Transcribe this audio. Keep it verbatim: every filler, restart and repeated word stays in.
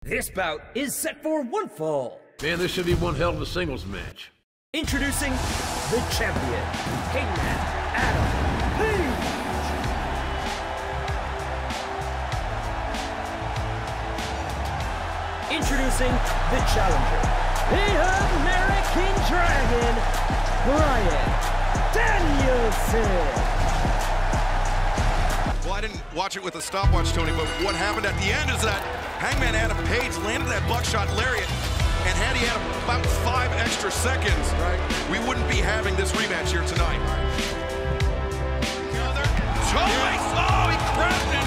This bout is set for one fall. Man, this should be one hell of a singles match. Introducing the champion, Hangman Adam Page. Introducing the challenger, the American Dragon Brian Danielson. Well, I didn't watch it with a stopwatch, Tony, but what happened at the end is that Hangman Adam Page landed that buckshot lariat, and had he had about five extra seconds, right, we wouldn't be having this rematch here tonight. Another choice! Oh, he grabbed it!